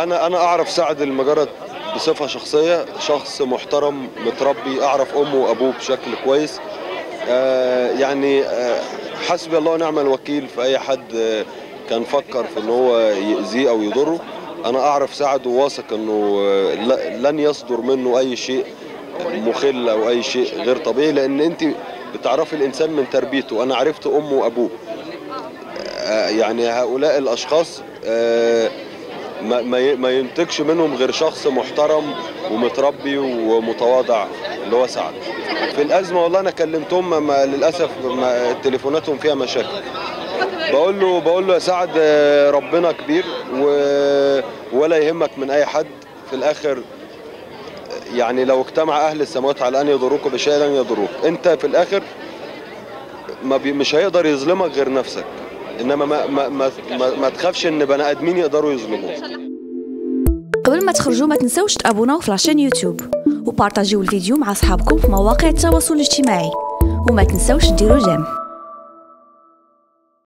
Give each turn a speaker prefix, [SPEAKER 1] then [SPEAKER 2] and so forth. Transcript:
[SPEAKER 1] انا اعرف سعد المجرد بصفه شخصيه، شخص محترم متربي، اعرف امه وابوه بشكل كويس. يعني حسبي الله ونعم الوكيل في اي حد كان فكر في ان هو يأذيه او يضره. انا اعرف سعد وواثق انه لن يصدر منه اي شيء مخل او اي شيء غير طبيعي، لان انت بتعرفي الانسان من تربيته. انا عرفت امه وابوه، يعني هؤلاء الاشخاص ما ينتجش منهم غير شخص محترم ومتربي ومتواضع اللي هو سعد. في الازمه والله انا كلمتهم، للاسف تليفوناتهم فيها مشاكل. بقول له يا سعد ربنا كبير ولا يهمك من اي حد. في الاخر يعني لو اجتمع اهل السماوات على ان يضروك بشيء لن يضروك. انت في الاخر مش هيقدر يظلمك غير نفسك، انما ما تخافش ان بني ادمين يقدروا يظلموك.
[SPEAKER 2] قبل ما تخرجوا ما تنسوش تابوناو في لاشين يوتيوب وبارطاجيو الفيديو مع اصحابكم في مواقع التواصل الاجتماعي، وما تنسوش ديروا جيم.